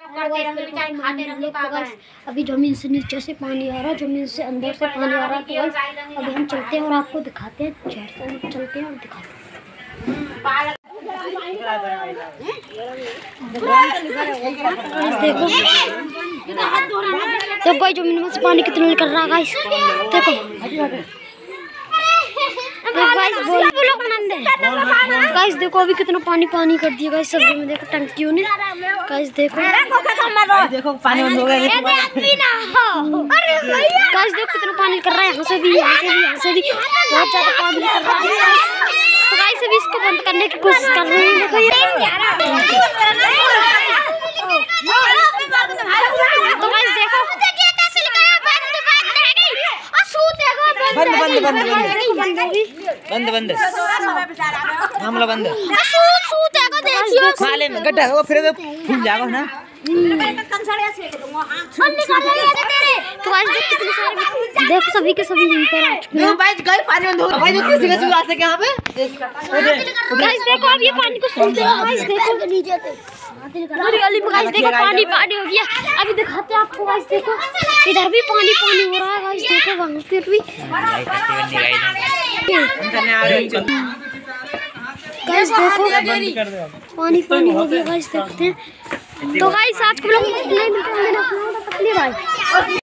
अभी जमीन से नीचे से पानी आ रहा है, जमीन से अंदर से पानी आ रहा है। तो अभी हम चलते हैं और आपको दिखाते हैं। चलते हैं और दिखाते हैं। देखो तो कोई जमीन में से पानी कितना निकल रहा है गाइस। देखो गाइस देखो अभी कितना पानी कर दिया गाइस सब्जी में। देखो टंकियों ने गाइस देखो पानी बंद हो गया गाइस। देखो कितना पानी कर रहा है, यहाँ से भी बहुत ज्यादा पानी कर रहा है। तो गाइस अभी इसको बंद करने की कोशिश कर रहे हैं। देखो तो गाइस देखो बंद मामला बंद खाले में गड्ढा वो फिर फूल जाएगा ना। देखो सभी के सभी यहीं पर आ चुके हैं। पानी बंद हो गया भाई। किसी का जुआ से यहाँ पे गाइस देखो अब ये पानी को सूख देगा गाइस। देखो नीचे से पूरी गली में गाइस देखो पानी हो गया। अभी दिखाते हैं आपको गाइस। देखो इधर भी पानी हो रहा है गाइस। देखो वहाँ फिर भी गाइस देखो पानी हो गया गाइस। देखते हैं तो गाइस आज को लोग नहीं मिलते हैं भाई।